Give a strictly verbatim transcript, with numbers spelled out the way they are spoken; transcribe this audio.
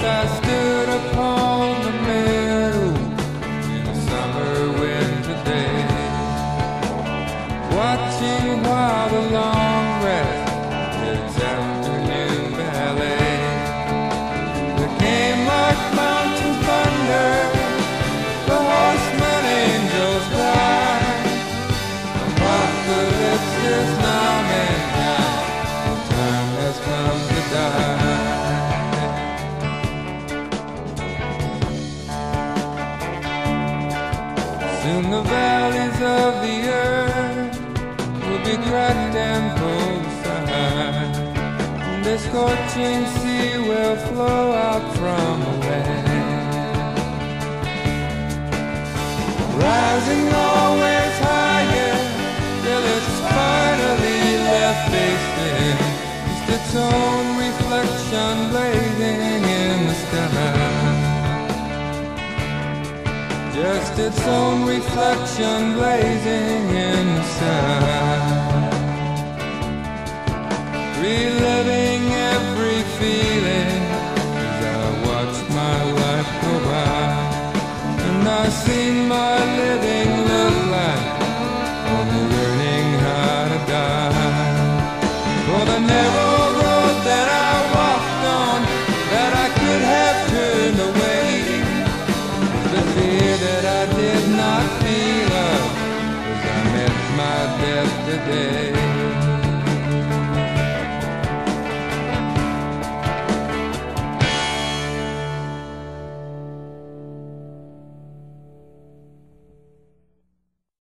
I stood upon the meadow in a summer winter day, watching while the long grass did its afternoon ballet. There came Mark Mountain thunder, the Horseman angels cry. Apocalypse is now mankind, the time has come to die. Soon the valleys of the earth will be cracked and pulled aside. The scorching sea will flow out from the land, rising always higher till it's finally left facing just its own reflection blazing in the sky. Just its own reflection blazing in the sky. Reliving every feeling as I watch my life go by, and I seen my living look like only learning how to die. For the narrow road that I walked on, that I could have turned away, the fear that I did not feel of as I met my death today.